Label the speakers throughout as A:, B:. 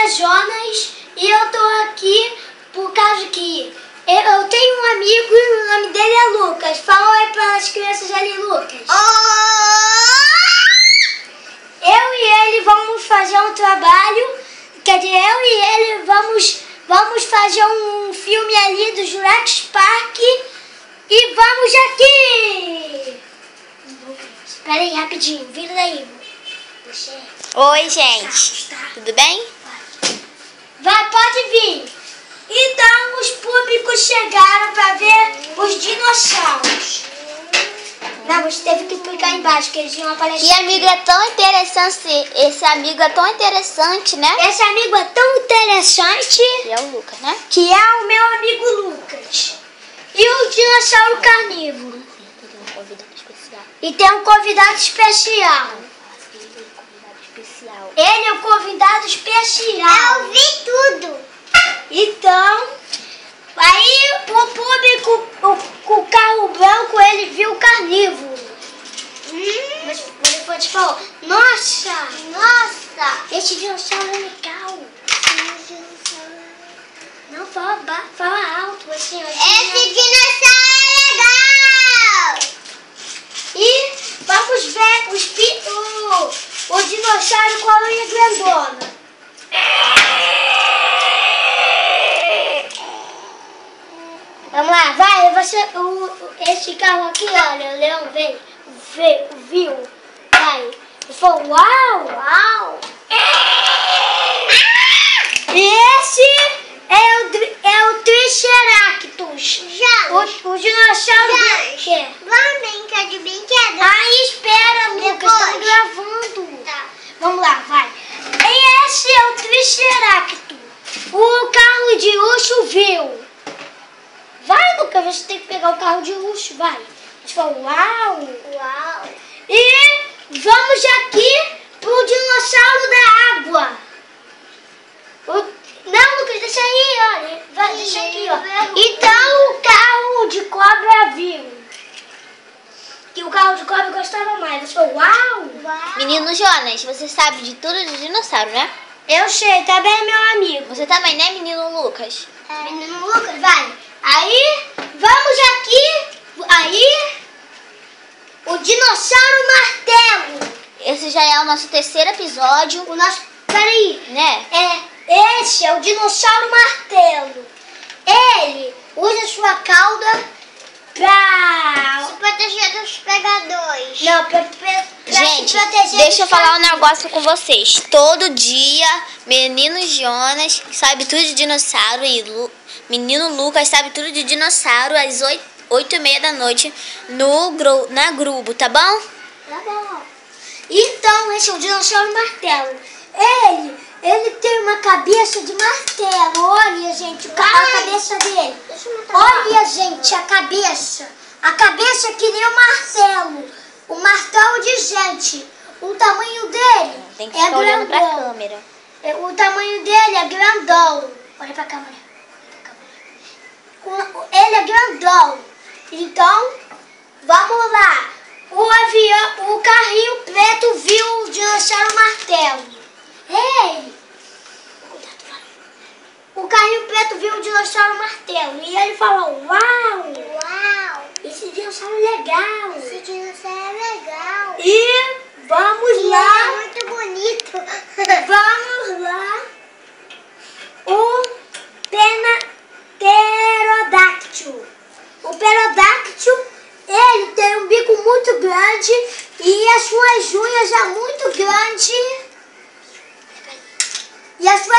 A: é Jonas e eu tô aqui por causa que eu tenho um amigo e o nome dele é Lucas. Fala aí para as crianças ali, Lucas. Eu e ele vamos fazer um trabalho, quer dizer, eu e ele vamos fazer um filme ali do Jurassic Park e vamos aqui! Espera aí, rapidinho, vira daí.
B: Oi, gente. Tudo bem?
A: Vai, pode vir. Então, os públicos chegaram para ver os dinossauros. Não, você teve que clicar embaixo, que eles iam aparecer.
B: Que amigo é tão interessante. Esse amigo é tão interessante, né?
A: Esse amigo é tão interessante.
B: Que é o Lucas, né?
A: Que é o meu amigo Lucas. E o dinossauro carnívoro. E tem um convidado especial. Ele é o convidado especial.
C: Eu vi tudo.
A: Então, aí o público, o carro branco, ele viu o carnívoro. Mas ele foi te falou, nossa, esse dinossauro é legal. Não, fala alto assim.
C: Esse dinossauro é legal.
A: E vamos ver o dinossauro com a unha grandona. Vamos lá, vai, esse carro aqui, olha, o leão viu, vai, ele falou, uau! E esse é o Triceratops, o dinossauro que?
C: Vamos brincar de brinquedo?
A: Aí espera, Lucas, estamos gravando.
C: Tá.
A: Vamos lá, vai. E esse é o Triceratops, o carro de luxo viu. Vai, Lucas, você tem que pegar o carro de luxo, vai. Eles falam, uau! E vamos aqui pro dinossauro da água. Não, Lucas, deixa aí, olha. Vai, deixa aqui, ó. Então o carro de cobra viu. Que o carro de cobra gostava mais. Eles falam, uau!
B: Menino Jonas, você sabe de tudo de dinossauro, né?
A: Eu sei, também é meu amigo.
B: Você também, né, menino Lucas?
A: Menino Lucas, vai. Aí, vamos aqui. Aí, o dinossauro martelo.
B: Esse já é o nosso terceiro episódio.
A: Peraí.
B: Né?
A: Esse é o dinossauro martelo. Ele usa sua cauda pra
C: Se proteger dos pregadores.
A: Não, pra
B: Gente,
A: se proteger
B: deixa eu
A: dos
B: falar um negócio com vocês. Todo dia, menino Jonas sabe tudo de dinossauro e menino Lucas sabe tudo de dinossauro às 8h30 da noite na Grupo, tá bom?
A: Tá bom. Então, esse é o dinossauro martelo. Ele tem uma cabeça de martelo. Olha, gente, a cabeça dele. Olha, gente, a cabeça. A cabeça que nem um martelo. O martelo de gente. O tamanho dele
B: Tem que
A: é
B: ficar olhando pra
A: grandão.
B: câmera.
A: O tamanho dele é grandão. Olha pra câmera. Ele é grandão. Então, vamos lá. O carrinho preto viu o dinossauro martelo. Ei! O carrinho preto viu o dinossauro martelo. E ele falou, uau! Esse dinossauro é legal.
C: Esse dinossauro é legal.
A: E vamos
C: E
A: lá.
C: é muito bonito.
A: Vamos lá. O pterodáctilo. O pterodáctilo, ele tem um bico muito grande e as suas unhas é muito grandes. E as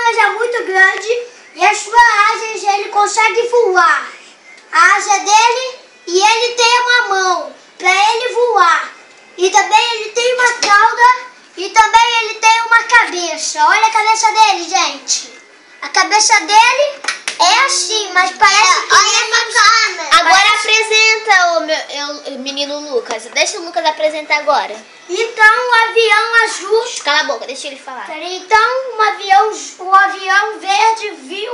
A: suas asas ele consegue voar. A asa dele e ele tem uma mão para ele voar. E também ele tem uma cauda e também ele tem uma cabeça. Olha a cabeça dele, gente. A cabeça dele é assim, mas parece que...
C: Olha pra câmera.
B: Agora apresenta o menino Lucas. Deixa o Lucas apresentar agora.
A: Então o avião azul...
B: Cala a boca, deixa ele falar.
A: Então o avião verde viu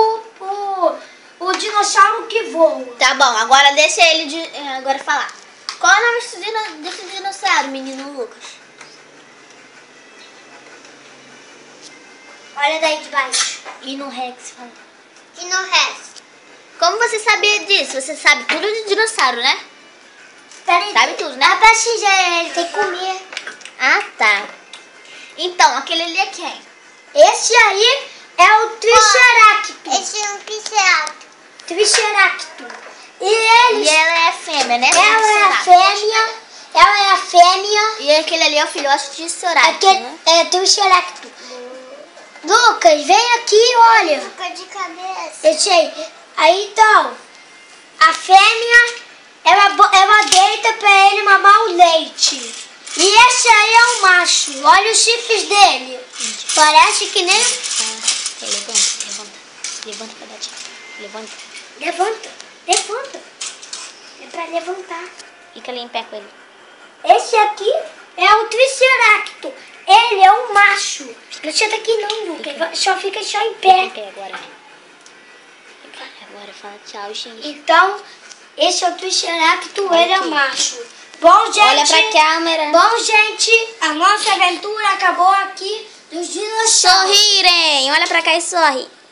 A: o dinossauro que voa.
B: Tá bom, agora deixa ele agora falar. Qual é o nome desse dinossauro, menino Lucas?
A: Olha daí de baixo. E no Rex, fala.
C: E no resto?
B: Como você sabia disso? Você sabe tudo de dinossauro, né?
A: Peraí.
B: Sabe tudo, né?
A: A pastilha, ele tem que comer.
B: Ah, tá. Então, aquele ali é quem?
A: Esse aí é o Triceractus.
C: Esse é um pincel.
A: Triceractus. E
B: E
A: eles...
B: ela é a fêmea, né?
A: Ela é a fêmea. Ela é a fêmea.
B: E aquele ali é o filhote de Soractus,
A: Aquele
B: né?
A: é Triceractus. Lucas, vem aqui, olha.
C: Fica de cabeça.
A: Esse aí então, a fêmea, ela deita pra ele mamar o leite. E esse aí é o macho. Olha os chifres dele. Parece que nem...
B: Levanta pra dar tchau. Levanta.
A: Levanta. É pra levantar.
B: Fica ali em pé com ele.
A: Esse aqui é o Triceractus. Ele é um macho. Não senta aqui não, Lucas. Fica só em
B: Fica em
A: pé.
B: pé agora. Agora fala tchau, gente.
A: Então, esse é o Triceractus, ele é
B: aqui.
A: macho. Bom, gente.
B: Olha pra câmera.
A: Bom, gente, a nossa aventura acabou aqui dos dinossauros.
B: Sorrirem. Olha pra cá e sorri.